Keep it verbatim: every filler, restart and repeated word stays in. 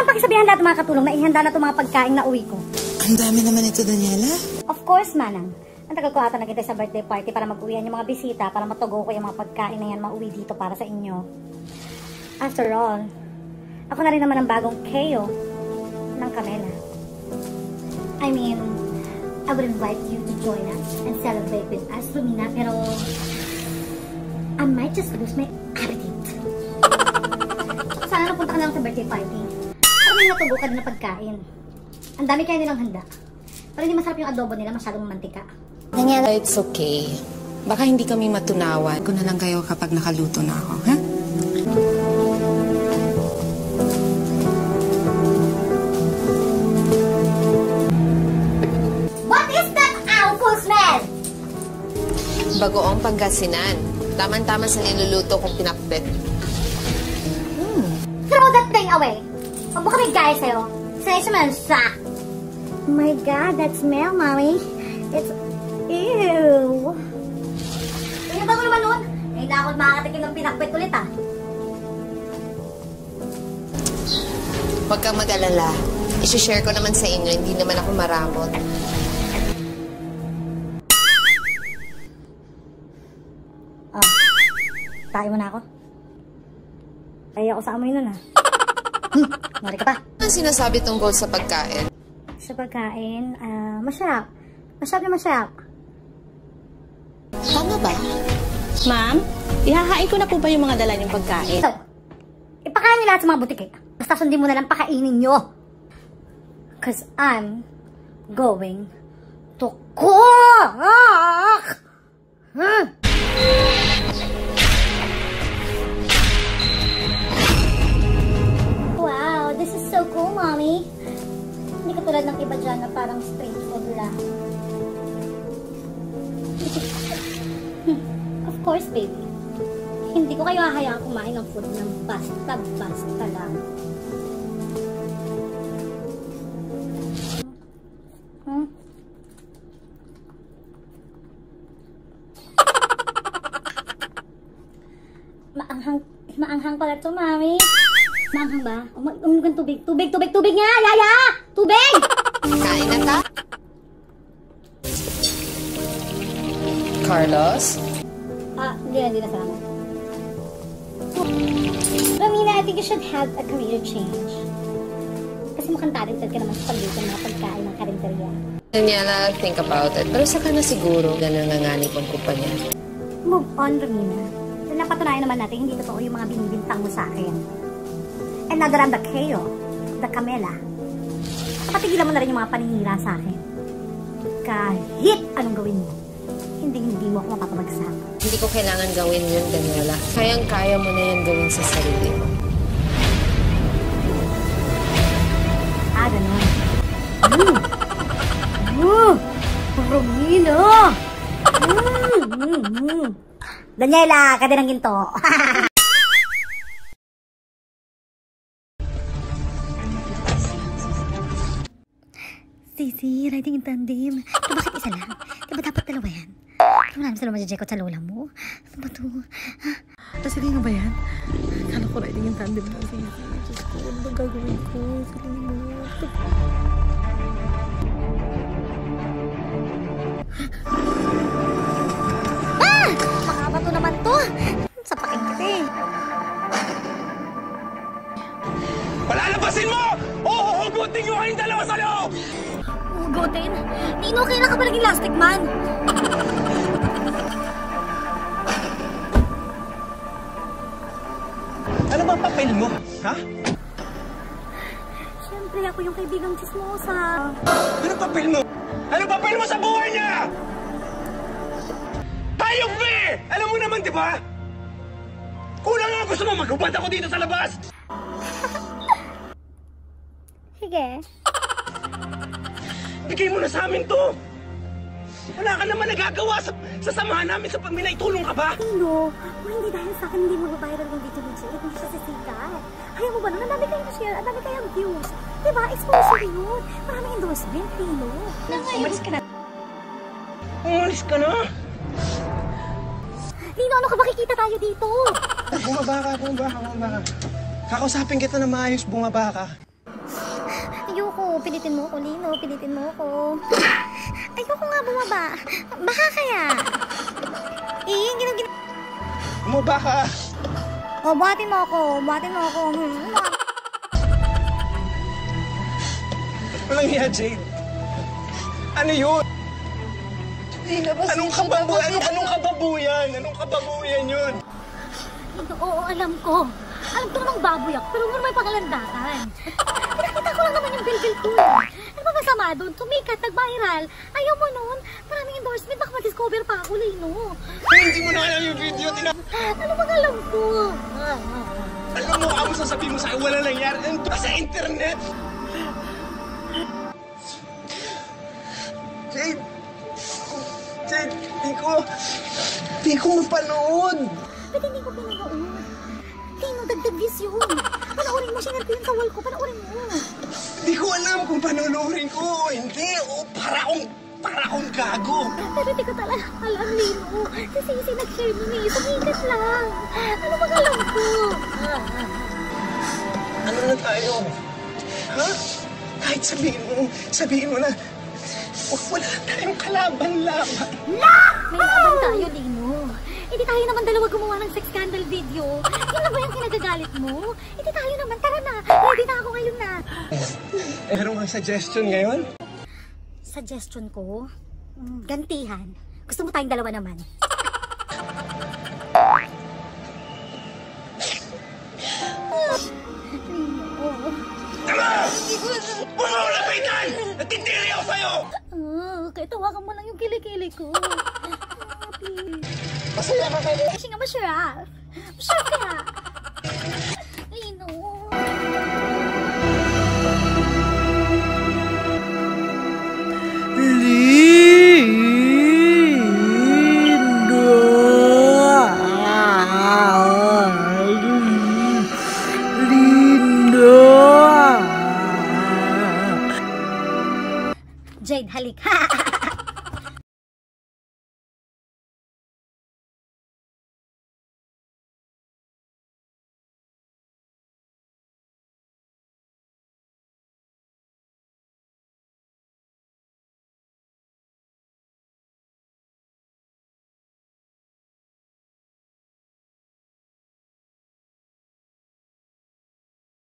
naman pakisabihan lahat ng mga katulong na ihanda na itong mga pagkain na uwi ko. Ang dami naman ito, Daniela. Of course, Manang. Ang tagal ko ata nagintay sa birthday party para mag-uwihan yung mga bisita, para matugo ko yung mga pagkain na yan mauwi dito para sa inyo. After all, ako na rin naman ang bagong K O ng Camela. I mean, I would invite you to join us and celebrate with us, Romina, pero I might just lose my appetite. Sana napunta ka na lang sa birthday party. Para may natugo ka din na pagkain. Ang dami kaya nilang handa. Pero hindi masarap yung adobo nila, masyadong mantika. Daniela, it's okay. Baka hindi kami matunawan. Ko na lang kayo kapag nakaluto na ako, ha? What is that alcohol smell? Bagoong Pangasinan. Taman-tama sa niluluto kong pinakbet. Mm. Throw that thing away. Huwag mo kami gaya sa'yo. Sa'yo smell sa. Oh my God, that smell, Mommy. It's... Ew. Kaya ba ko naman nun? Hindi na ako makakatikim ng pinakbet ulit, ah. Huwag kang mag-alala. I-share ko naman sa inyo. Hindi naman ako maramot. Oh. Tayo mo na ako. Tayo ako sa amoy nun, ah. Hmm. Mari ka pa. Ano sinasabi tungkol sa pagkain? Sa pagkain, ah, uh, masyap. Masyap na masyap. Tama ba? Ma'am, ihahain ko na po ba yung mga dala niyong pagkain? So, ipakain niyo lahat sa mga butike. Basta sundin mo na lang pakainin niyo. Cause I'm going to cook! Hmm. Wow, this is so cool, Mommy. Hindi katulad ng iba dyan na parang street food lang. Of course, baby. Hindi ko kayo hahayaan kumain ng food ng basta-basta lang. Hmm? Maanghang, maanghang pala ito, Mami. Maanghang ba? Uminom kang tubig. Tubig, tubig, tubig nga! Yaya! Tubig! Kain na ta? Carlos? Ah, hindi na, hindi na salamat. Romina, I think you should have a career change. Kasi mukhang talented ka naman sa pagluto ng mga pagkain ng karinderya. Daniela, think about it. Pero saka na siguro ganun nanganganib ang kumpanya. Move on, Romina. Dahil napatunayan naman natin, hindi totoo yung mga binibintang mo sa akin. And now that I'm the K O, the Camela, patigilan mo na rin yung mga paninira sa akin. Kahit anong gawin mo, hindi hindi mo ako mapapabagsak. Hindi ko kailangan gawin yun, Daniela. Kayang-kaya mo na yan gawin sa sarili mo. Ah, ganun. Mm. Mm. Romina! Mm. Mm. Mm. Daniela, ka din ang ginto. Sisi, riding in tandem. Ito bakit isa lang? Diba dapat dalawa yan? Kaya maraming sa lumajajekot sa lola mo. Ano ba ito? Sige nga ba yan? Kala ko riding in tandem na, Sisi. Diyos ko, ano ba gagawin ko? Sige mo. Ah! Makabato naman to. Sa paking kita eh. Palalabasin mo! O huhugutin nyo kayong dalawa sa loob! Hugutin? Nino, kailan ka ba naging lastic man? Ano bang papel mo? Ha? Siyempre, ako yung kaibigang chismosa. Ano papel mo? Ano papel mo sa buhay niya? Hayop ka eh! Alam mo naman, di ba? Kulang nga gusto mo maghubad ako dito sa labas! Sige. Bigay mo na sa amin to! Wala ka naman nagagawa sa, sa samahan namin sa pagminaitulong ka ba? Nino, kung hindi dahil sa akin hindi mag-viral yung video video, eh, hindi siya sisikat. Ayaw mo ba nun? Ang dami kayong share, ang dami kayong views. Diba? Exposure yun. Maraming endorsement, Nino. Umalis ka na. Umalis ka na? Nino, ano ka ba kikita tayo dito? Bumaba ka, bumaba ka, bumaba ka. Kakausapin kita na maayos, bumaba ka. Ayoko. Pilitin mo ako, Lino. Pilitin mo ako. Ayoko nga bumaba. Baka kaya. Eh, ginag... Bumaba ka! O, buhatin mo ako. Buhatin mo ako. Hmm, Walang hiya, Jade. Ano yun? Anong kababuyan? Anong, anong kababuyan? Anong kababuyan yun? Oo, alam ko. Alam ko namang baboy ako, pero huwag may pangalandakan. Pinakita ko lang naman yung bilbil ko. Ano ba masama doon? Sumikat, nag-viral. Ayaw mo nun? Maraming endorsement, baka mag-discover pa ako, Lino. Hindi mo na alam yung video. Tina... Ano bang alam ko? Alam mo, ang sasabihin mo sa akin, wala nangyari. Ito sa internet. Jade! Jade, di ko... Di ko mapanood. Ba't hindi ko pinanood? Lino, dagdag views yun. Panoorin mo, sinare ko yun sa wall ko. Panoorin mo. Di ko alam kung panoorin ko o hindi. O para akong... Para akong gago. Pero di ko talaga alam, Lino. Si Sisi nag-share nun eh. Sumikat lang. Ano bang alam ko? Ano na tayo? Ha? Kahit sabihin mo, sabihin mo na, wala tayong kalaban-laban. May laban tayo, Lino. Hindi tayo naman dalawa gumawa ng sex scandal video. Yun na ba yung kinagagalit mo? Hindi tayo naman. Tara na. Ready na ako ngayon na. Eh, meron kang suggestion ngayon? Suggestion ko, mm, gantihan. Gusto mo tayong dalawa naman? Tama! Huwag mo lapitan! Natitiri ako sa'yo! Ah, kaya tawagan mo lang yung kilikili ko. Masaya ka kayo! Kasi nga masyarap. Masyarap kaya. Lino. Jade, halik.